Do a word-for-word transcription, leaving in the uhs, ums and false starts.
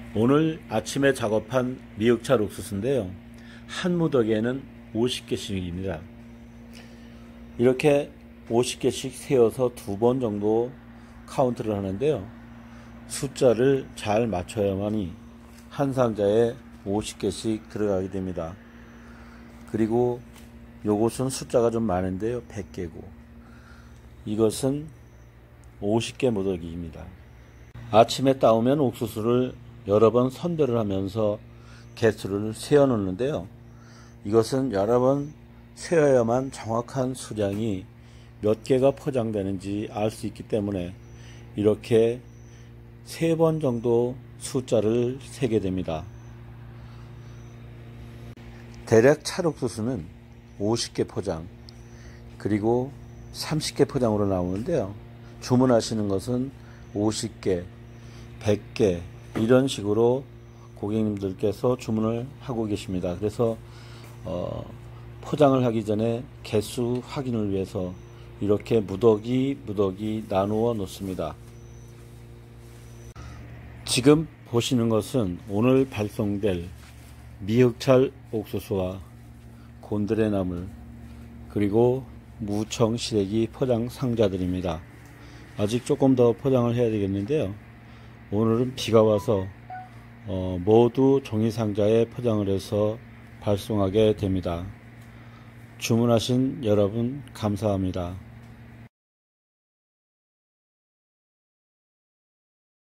오늘 아침에 작업한 미역찰 옥수수인데요. 한 무더기에는 오십 개씩입니다. 이렇게 오십 개씩 세어서 두 번 정도 카운트를 하는데요. 숫자를 잘 맞춰야만이 한 상자에 오십 개씩 들어가게 됩니다. 그리고 요것은 숫자가 좀 많은데요. 백 개고 이것은 오십 개 무더기입니다. 아침에 따오면 옥수수를 여러 번 선별을 하면서 개수를 세어 놓는데요. 이것은 여러 번 세어야만 정확한 수량이 몇 개가 포장되는지 알 수 있기 때문에 이렇게 세 번 정도 숫자를 세게 됩니다. 대략 찰옥수수는 오십 개 포장 그리고 삼십 개 포장으로 나오는데요. 주문하시는 것은 오십 개, 백 개 이런 식으로 고객님들께서 주문을 하고 계십니다. 그래서 어, 포장을 하기 전에 개수 확인을 위해서 이렇게 무더기 무더기 나누어 놓습니다. 지금 보시는 것은 오늘 발송될 미역찰 옥수수와 곤드레나물 그리고 무청 시래기 포장 상자들입니다. 아직 조금 더 포장을 해야 되겠는데요. 오늘은 비가 와서 어, 모두 종이 상자에 포장을 해서 발송하게 됩니다. 주문하신 여러분 감사합니다.